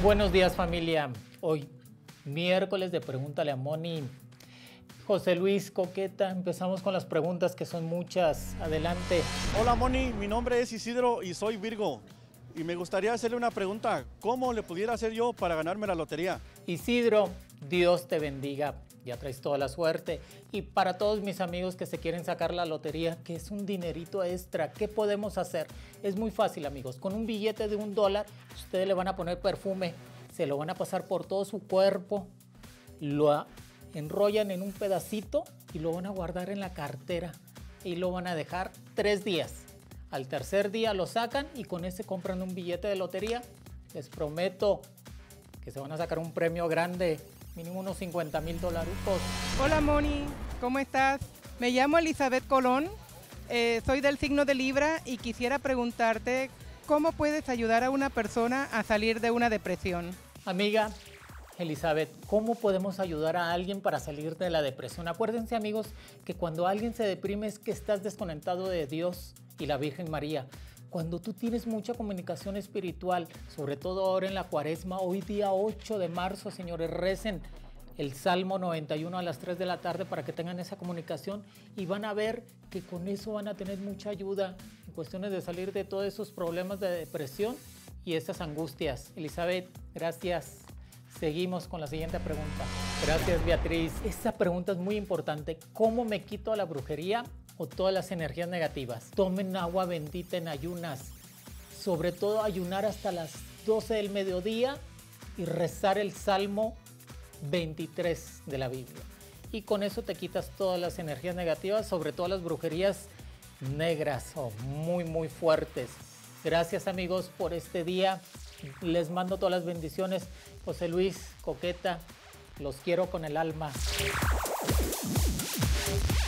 Buenos días, familia. Hoy, miércoles de Pregúntale a Moni. José Luis, Coqueta, empezamos con las preguntas que son muchas. Adelante. Hola Moni, mi nombre es Isidro y soy Virgo. Y me gustaría hacerle una pregunta. ¿Cómo le pudiera hacer yo para ganarme la lotería? Isidro, Dios te bendiga. Ya traes toda la suerte. Y para todos mis amigos que se quieren sacar la lotería, que es un dinerito extra, ¿qué podemos hacer? Es muy fácil, amigos. Con un billete de $1, ustedes le van a poner perfume, se lo van a pasar por todo su cuerpo, lo enrollan en un pedacito y lo van a guardar en la cartera y lo van a dejar 3 días. Al tercer día lo sacan y con ese compran un billete de lotería. Les prometo que se van a sacar un premio grande, mínimo unos $50,000. Hola Moni, ¿cómo estás? Me llamo Elizabeth Colón, soy del signo de Libra y quisiera preguntarte ¿cómo puedes ayudar a una persona a salir de una depresión? Amiga Elizabeth, ¿cómo podemos ayudar a alguien para salir de la depresión? Acuérdense, amigos, que cuando alguien se deprime es que estás desconectado de Dios y la Virgen María. Cuando tú tienes mucha comunicación espiritual, sobre todo ahora en la Cuaresma, hoy día 8 de marzo, señores, recen el Salmo 91 a las 3 de la tarde para que tengan esa comunicación y van a ver que con eso van a tener mucha ayuda en cuestiones de salir de todos esos problemas de depresión y esas angustias. Elizabeth, gracias. Seguimos con la siguiente pregunta. Gracias, Beatriz. Esta pregunta es muy importante. ¿Cómo me quito la brujería o todas las energías negativas? Tomen agua bendita en ayunas. Sobre todo ayunar hasta las 12 del mediodía y rezar el Salmo 23 de la Biblia. Y con eso te quitas todas las energías negativas, sobre todo las brujerías negras o muy fuertes. Gracias, amigos, por este día. Les mando todas las bendiciones. José Luis, Coqueta, los quiero con el alma.